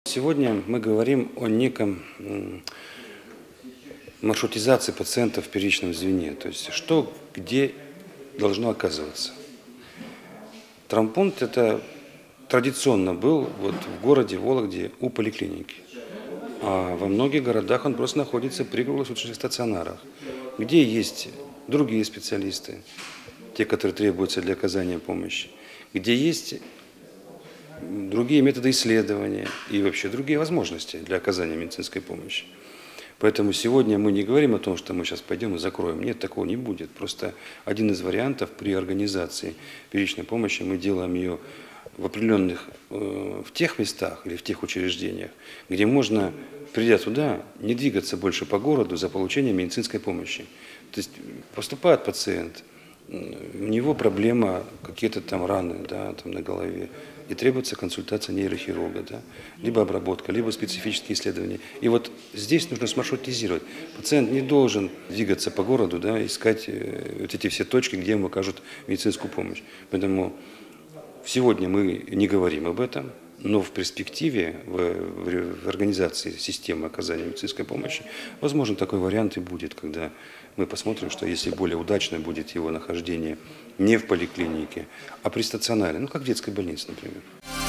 Сегодня мы говорим о неком маршрутизации пациентов в первичном звене, то есть что где должно оказываться. Травмпункт это традиционно был в городе Вологде у поликлиники, а во многих городах он просто находится при круглосуточных стационарах, где есть другие специалисты, те, которые требуются для оказания помощи, где есть другие методы исследования и вообще другие возможности для оказания медицинской помощи. Поэтому сегодня мы не говорим о том, что мы сейчас пойдем и закроем. Нет, такого не будет. Просто один из вариантов при организации первичной помощи мы делаем ее в определенных, в тех местах или в тех учреждениях, где можно, придя туда, не двигаться больше по городу за получением медицинской помощи. То есть поступает пациент, у него проблема, какие-то там раны, да, там на голове, и требуется консультация нейрохирурга, да, либо обработка, либо специфические исследования. И вот здесь нужно смаршрутизировать. Пациент не должен двигаться по городу, да, искать вот эти все точки, где ему окажут медицинскую помощь. Поэтому сегодня мы не говорим об этом, но в перспективе, в организации системы оказания медицинской помощи, возможно, такой вариант и будет, когда мы посмотрим, что если более удачно будет его нахождение не в поликлинике, а при стационаре, ну как в детской больнице, например.